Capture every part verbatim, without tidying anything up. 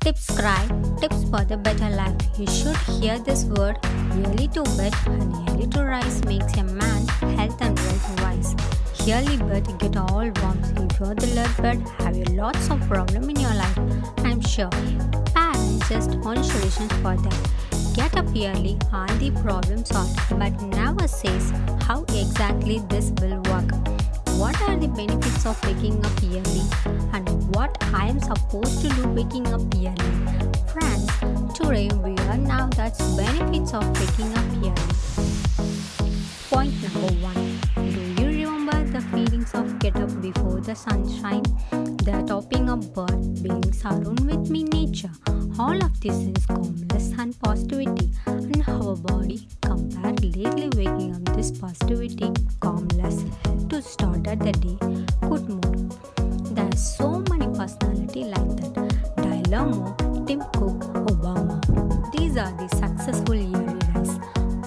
Subscribe, tips for the better life. You should hear this word. Early to bed and early to rise makes a man health and wealth wise. Early bed get all warms. If you're the late bed, have you lots of problem in your life? I'm sure. Parents just want solutions for them. Get up early, all the problems solved, but never says how exactly this will work. What are the benefits of waking up early and what I am supposed to do waking up early? Friends, today we are now that's benefits of waking up early. Point number one. Do you remember the feelings of get up before the sunshine? The topping of bird being surrounded with me nature. All of this is calmness and positivity, and our body compared lately waking up this positivity, calmness to start at the day, good mood. There are so many personality like that. Tyler Moore, Tim Cook, Obama. These are the successful early rise.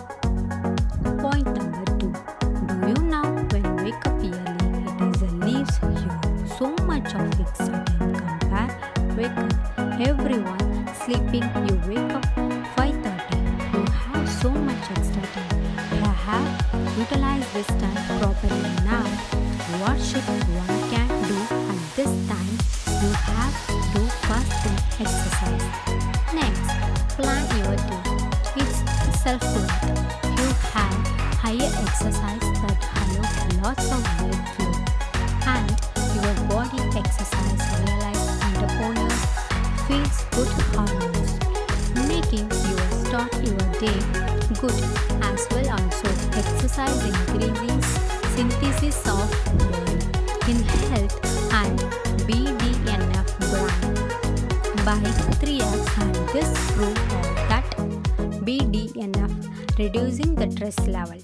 Point number two. Do you know when you wake up early, it is a leaves you so much of extra time compare wake up everyone sleeping, you wake up five thirty. You have so much extra time. You have utilized this time properly now. What should one can do at this time? You have to do fasting exercise. Next, plan your day. It's self-growth. You have higher exercise that allows lots of blood flow. And your body exercise realize entrepreneurs feels good hormones, making you start your day good as well. Also, exercise increases synthesis of brain in health and B D N F brain by three x, and this proof that B D N F reducing the stress level.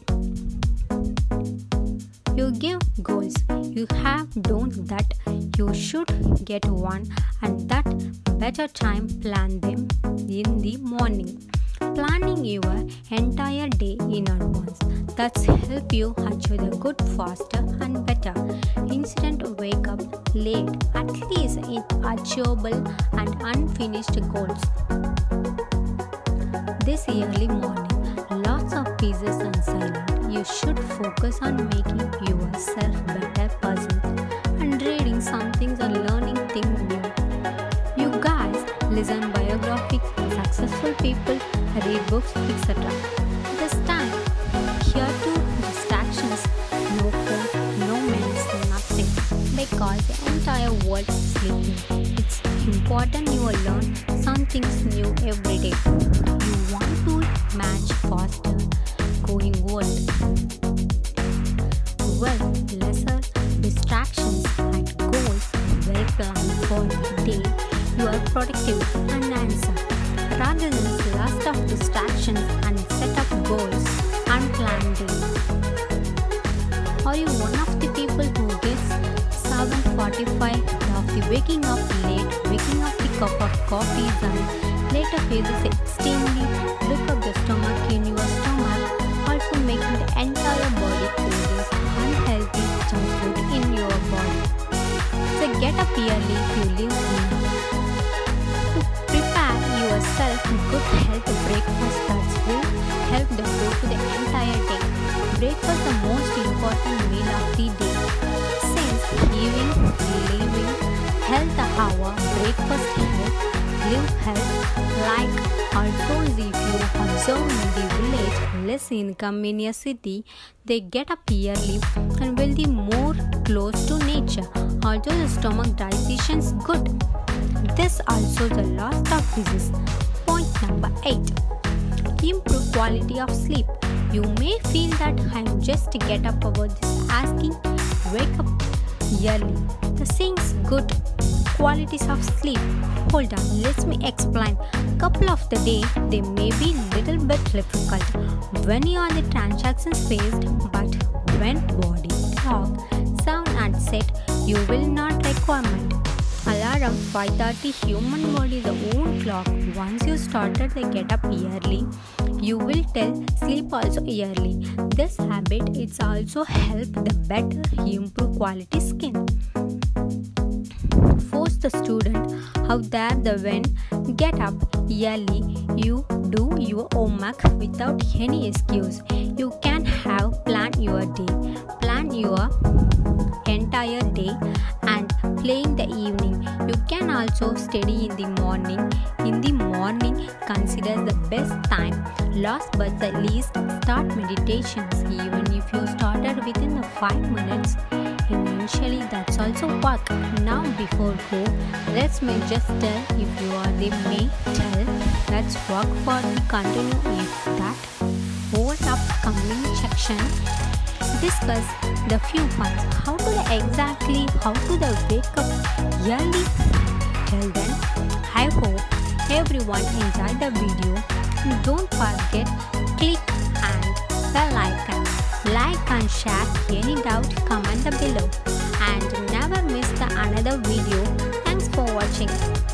You give goals. You have done that. You should get one, and that better time plan them in the morning. Planning your entire day in advance. That's help you achieve the good faster and better. Instead of wake up late, at least it achievable and unfinished goals. This early morning, lots of pieces and silent. You should focus on making yourself better person and reading something or learning things new. You guys listen biographies, successful people, read books, et cetera. This time, here too distractions, no phone, no mails, nothing, because the entire world is sleeping. It's important you will learn something new every day. You want to match faster, going world. Well, lesser distractions and goals, well planned for the day. You are productive and answer. Rather than last of distractions and set up goals unplanned day. Are you one of the people who gets seven forty-five of the waking up late, waking up the cup of coffee and later faces extremely look up the stomach in your stomach, also making the entire body cravings unhealthy junk food in your body. So get up early if you live in yourself good health breakfast that will help the go to the entire day. Breakfast the most important meal of the day. Since living, living, health hour, breakfast health, live health, like also if you observe in the village, less income in a city, they get up early and will be more close to nature. Also the stomach digestion is good. This also the last of disease. Point number eight. Improve quality of sleep. You may feel that I'm just get up about this asking, wake up early. The things good qualities of sleep. Hold on, let me explain. Couple of the day they may be little bit difficult when you are the transactions faced, but when body, clock, sound and set, you will not requirement. Alarm five thirty human body the own clock. Once you started the get up early, you will tell sleep also early. This habit it's also help the better improve quality skin. Force the student out there the when get up early, you do your homework without any excuse. You can have plan your day, plan your entire day and play in the evening. You can also study in the morning. In the morning, consider the best time. Last but the least, start meditations. Even if you started within the five minutes, eventually that's also work. Now before go, let's make just tell if you are the may tell. Let's work for the continue if that. Over upcoming section, discuss the few points. How to the exactly how to the wake up early. Till then, I hope everyone enjoyed the video. Don't forget click and the icon. Like and share. Any doubt comment below. And never miss the another video. Thanks for watching.